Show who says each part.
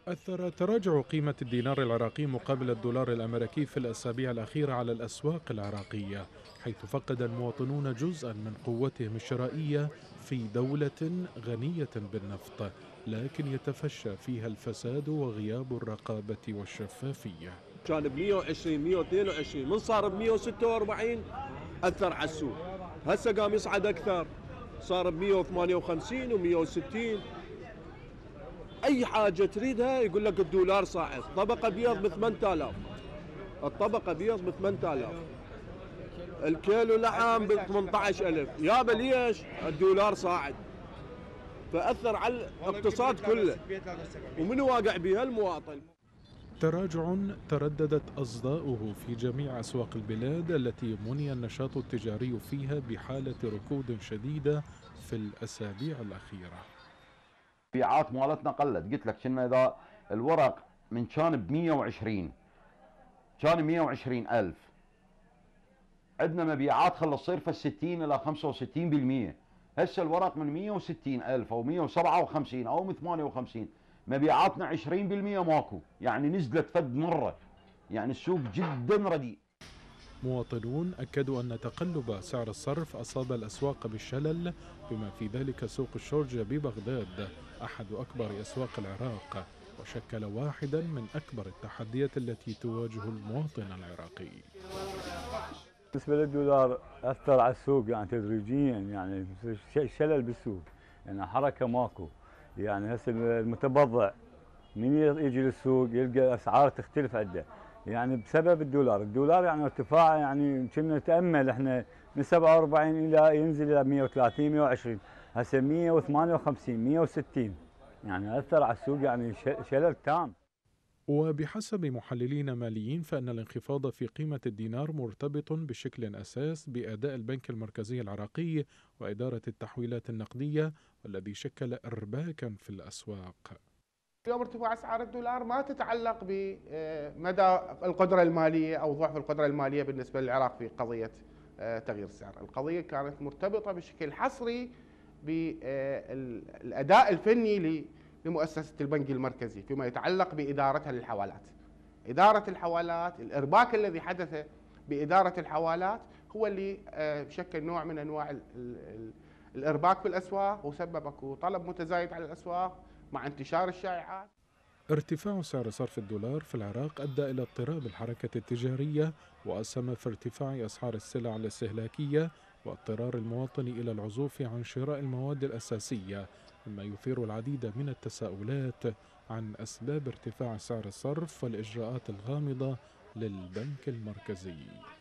Speaker 1: أثر تراجع قيمة الدينار العراقي مقابل الدولار الأمريكي في الأسابيع الأخيرة على الأسواق العراقية، حيث فقد المواطنون جزءا من قوتهم الشرائية في دولة غنية بالنفط، لكن يتفشى فيها الفساد وغياب الرقابة والشفافية.
Speaker 2: كان ب 120 122 من صار ب 146 اثر على السوق. هسه قام يصعد اكثر، صار ب 158 و160. اي حاجه تريدها يقول لك الدولار صاعد. طبقه بيض ب 8000، الطبقه بيض ب 8000، الكيلو لحم ب 18000. يابا ليش؟ الدولار صاعد، فاثر على الاقتصاد كله. ومن واقع بها؟ المواطن.
Speaker 1: تراجع ترددت أصداؤه في جميع أسواق البلاد التي مني النشاط التجاري فيها بحالة ركود شديدة في الأسابيع الأخيرة.
Speaker 3: المبيعات مالتنا قلت. قلت لك كنا اذا الورق من كان ب 120، كان 120 ألف، عندنا مبيعات خلص تصير في 60 إلى 65%. هسه الورق من 160 ألف أو 157 أو 58، مبيعاتنا 20% ماكو، يعني نزلت فد مرة، يعني السوق جدا رديء.
Speaker 1: مواطنون أكدوا أن تقلب سعر الصرف أصاب الأسواق بالشلل، بما في ذلك سوق الشورجة ببغداد أحد أكبر أسواق العراق، وشكل واحدا من أكبر التحديات التي تواجه المواطن العراقي.
Speaker 4: بالنسبة للدولار أثر على السوق يعني تدريجيا، يعني شلل بالسوق، يعني حركة ماكو. يعني هسه المتبضع من يجي للسوق يلقى أسعار تختلف عنده، يعني بسبب الدولار يعني ارتفاعه، يعني كنا نتأمل احنا من 47 إلى ينزل إلى 130 120، هسه 158 160، يعني أثر على السوق يعني شلل تام.
Speaker 1: وبحسب محللين ماليين فإن الانخفاض في قيمة الدينار مرتبط بشكل أساس بأداء البنك المركزي العراقي وإدارة التحويلات النقدية، والذي شكل إرباكا في الأسواق.
Speaker 5: اليوم ارتفاع اسعار الدولار ما تتعلق بمدى القدره الماليه او ضعف القدره الماليه بالنسبه للعراق في قضيه تغيير السعر، القضيه كانت مرتبطه بشكل حصري بالاداء الفني لمؤسسه البنك المركزي فيما يتعلق بادارتها للحوالات. اداره الحوالات، الارباك الذي حدث باداره الحوالات هو اللي شكل نوع من انواع الارباك في الاسواق، وسبب اكو طلب متزايد على الاسواق مع انتشار الشائعات.
Speaker 1: ارتفاع سعر صرف الدولار في العراق أدى إلى اضطراب الحركة التجارية، وأسهم في ارتفاع أسعار السلع الاستهلاكية واضطرار المواطن إلى العزوف عن شراء المواد الأساسية، مما يثير العديد من التساؤلات عن أسباب ارتفاع سعر الصرف والإجراءات الغامضة للبنك المركزي.